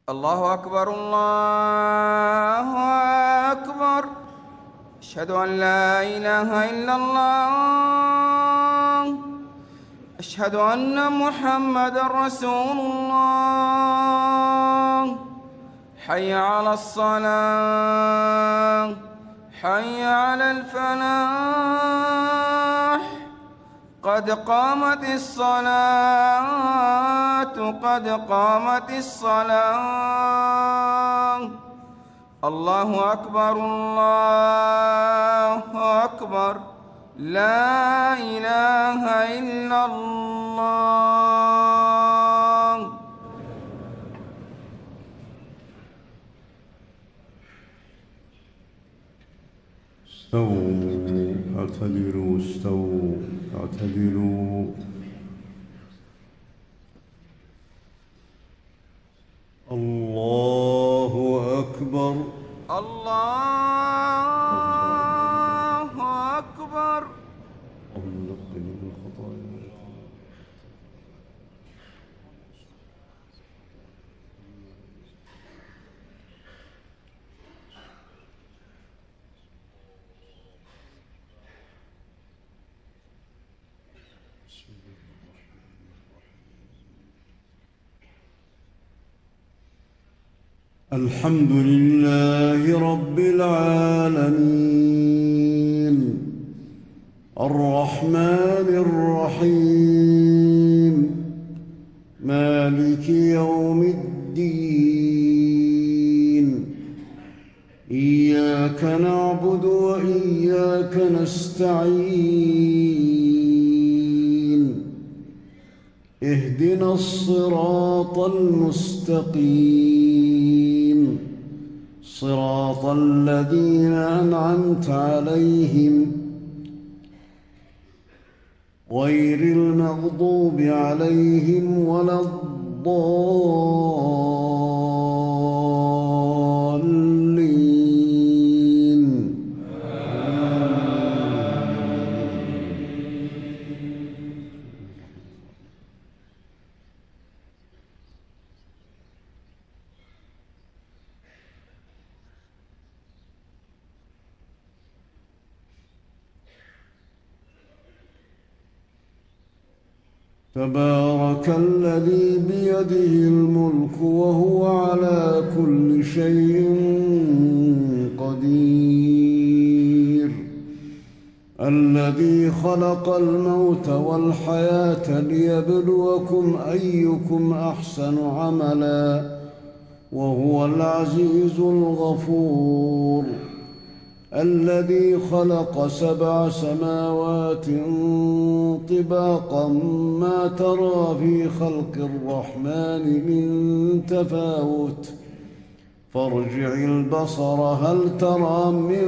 الله أكبر الله أكبر. أشهد أن لا إله إلا الله. أشهد أن محمدًا رسول الله. حي على الصلاة، حي على الفلاح. قد قامت الصلاة، قد قامت الصلاة. الله أكبر الله أكبر. لا إله إلا الله. استووا اعتدلوا، استووا اعتدلوا. الله أكبر الله أكبر. الحمد لله رب العالمين، الرحمن الرحيم، مالك يوم الدين. إياك نعبد وإياك نستعين. اهدنا الصراط المستقيم، صراط الذين أنعمت عليهم غير المغضوب عليهم ولا الضالين. تبارك الذي بيده الملك وهو على كل شيء قدير، الذي خلق الموت والحياة ليبلوكم أيكم أحسن عملا، وهو العزيز الغفور، الذي خلق 7 سماوات طباقا ما ترى في خلق الرحمن من تفاوت، فارجع البصر هل ترى من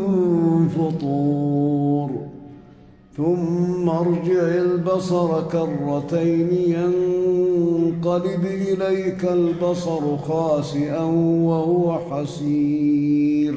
فطور، ثم ارجع البصر كرتين ينقلب إليك البصر خاسئا وهو حسير.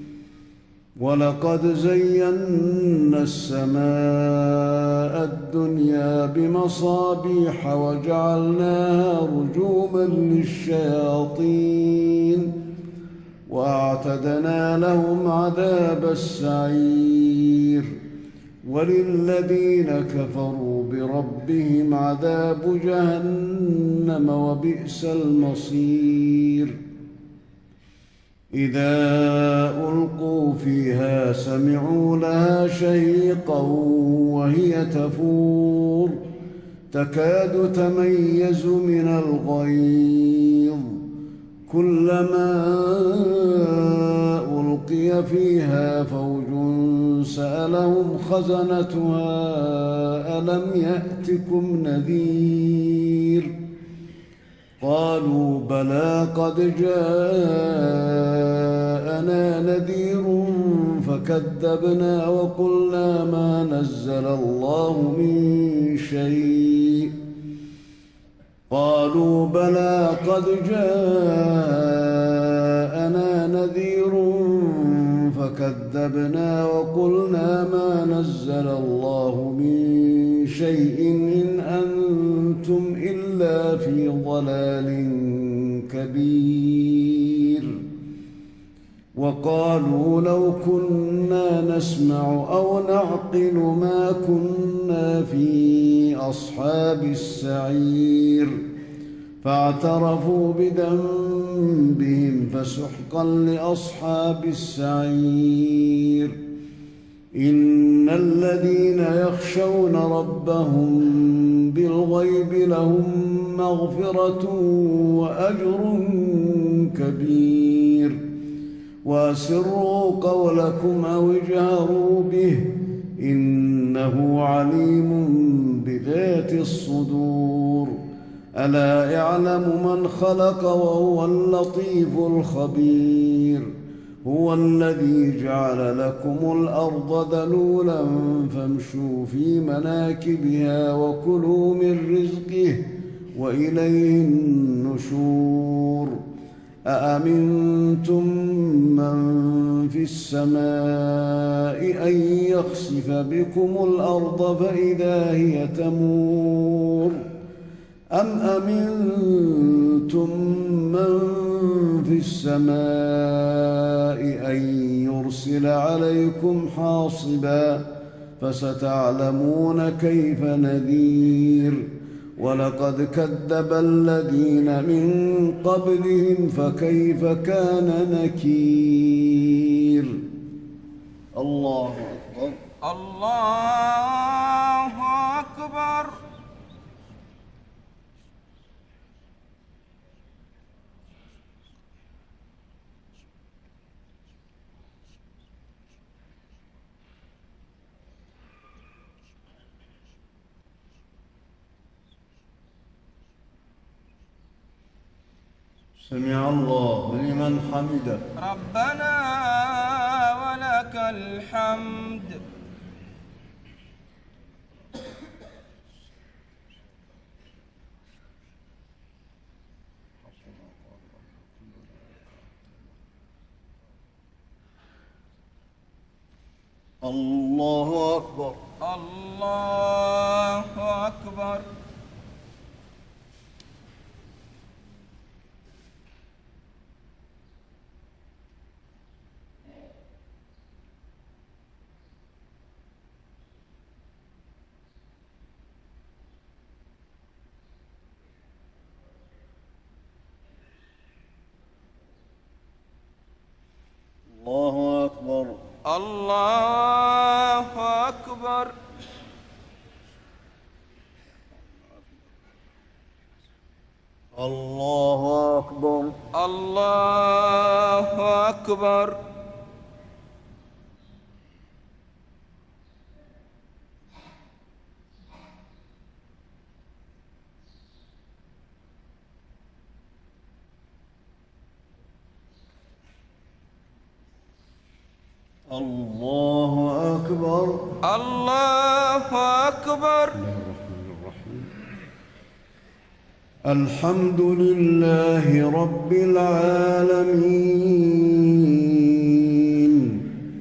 ولقد زينا السماء الدنيا بمصابيح وجعلناها رجوما للشياطين، وأعتدنا لهم عذاب السعير. وللذين كفروا بربهم عذاب جهنم وبئس المصير. إذا ألقوا فيها سمعوا لها شهيقا وهي تفور، تكاد تميز من الغيظ، كلما ألقي فيها فوج سألهم خزنتها ألم يأتكم نذير؟ قالوا بلى قد جاءنا نذير فكذبنا وقلنا ما نزل الله من شيء. قالوا بلى قد جاءنا نذير فكذبنا وقلنا ما نزل الله من شيء إن أنتم إلا إلا في ضلال كبير. وقالوا لو كنا نسمع أو نعقل ما كنا في أصحاب السعير فاعترفوا بذنبهم فسحقا لأصحاب السعير. إن الذين يخشون ربهم بالغيب لهم مغفرة وأجر كبير. وأسروا قولكم أو اجهروا به إنه عليم بذات الصدور. ألا يعلم من خلق وهو اللطيف الخبير. هو الذي جعل لكم الأرض ذلولا فامشوا في مناكبها وكلوا من رزقه وإليه النشور. أأمنتم من في السماء أن يخسف بكم الأرض فإذا هي تمور أم أمنتم من في السماء أن يرسل عليكم حاصبا فستعلمون كيف نذير. ولقد كذب الذين من قبلهم فكيف كان نكير. الله أكبر. الله أكبر. سمع الله لمن حمده. ربنا ولك الحمد. الله أكبر. الله أكبر. الله أكبر. الله أكبر. الله أكبر. الله أكبر. الله أكبر. الله أكبر. الحمد لله رب العالمين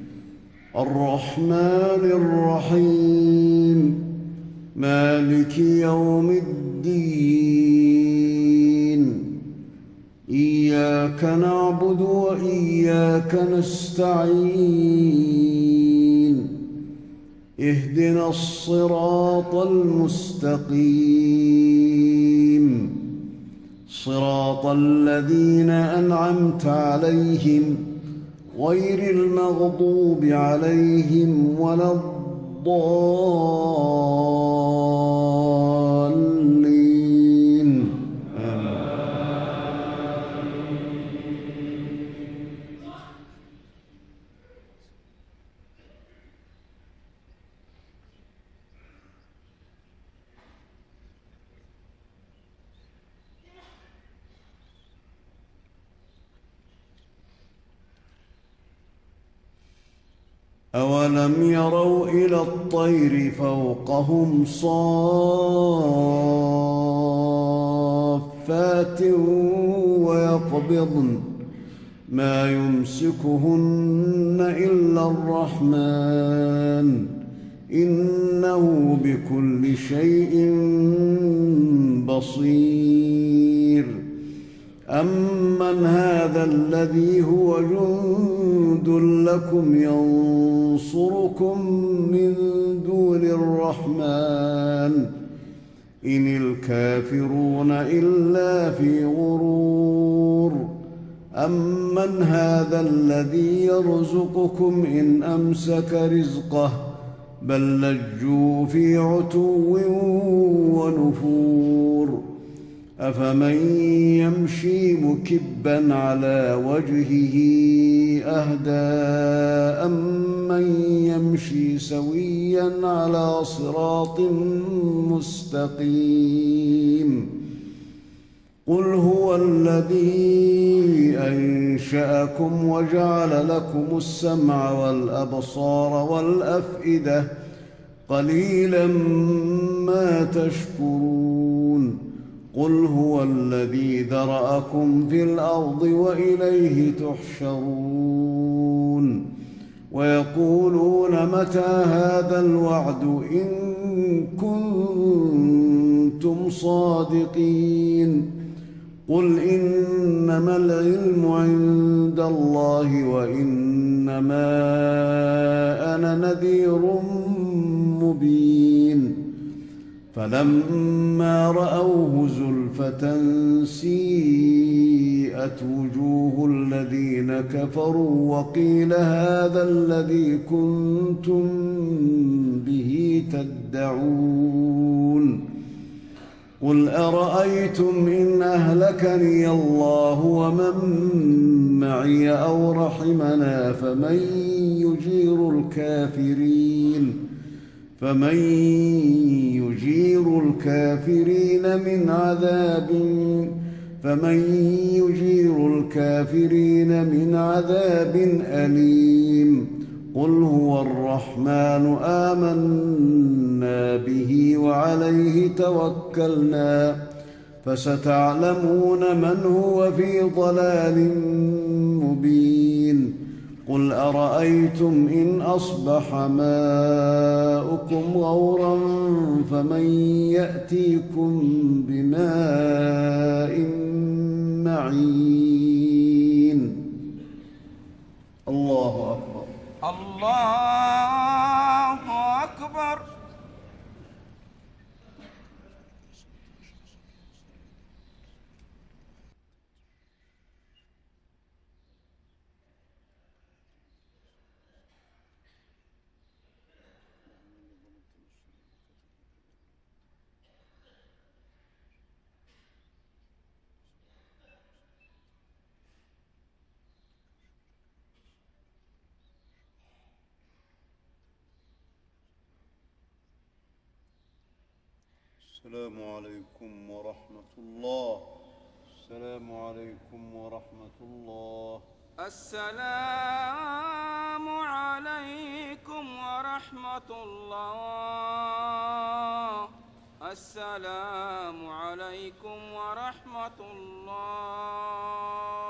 الرحمن الرحيم مالك يوم الدين. إياك نعبد وإياك نستعين. اهدنا الصراط المستقيم صراط الذين أنعمت عليهم غير المغضوب عليهم ولا الضالين. أولم يروا إلى الطير فوقهم صافات ويقبضن ما يمسكهن إلا الرحمن إنه بكل شيء بصير. أمن هذا الذي هو جند لكم ينصركم من دون الرحمن إن الكافرون إلا في غرور. أمن هذا الذي يرزقكم إن أمسك رزقه بل لجوا في عتو ونفور. أفمن يمشي مكبا على وجهه أهدى أمن يمشي سويا على صراط مستقيم. قل هو الذي أنشأكم وجعل لكم السمع والأبصار والأفئدة قليلا ما تشكرون. قل هو الذي ذرأكم في الأرض وإليه تحشرون. ويقولون متى هذا الوعد إن كنتم صادقين. قل إنما العلم عند الله وإنما أنا نذير مبين. فلما رأوه زلفة سيئت وجوه الذين كفروا وقيل هذا الذي كنتم به تدعون. قل أرأيتم إن أهلكني الله ومن معي أو رحمنا فمن يجير الكافرين من عذاب أليم. قل هو الرحمن آمنا به وعليه توكلنا فستعلمون من هو في ضلال مبين. قل أرأيتم إن أصبح ماؤكم غورا فمن يأتيكم بماء معين. الله أكبر. الله أكبر. السلام عليكم ورحمة الله. السلام عليكم ورحمة الله. السلام عليكم ورحمة الله. السلام عليكم ورحمة الله.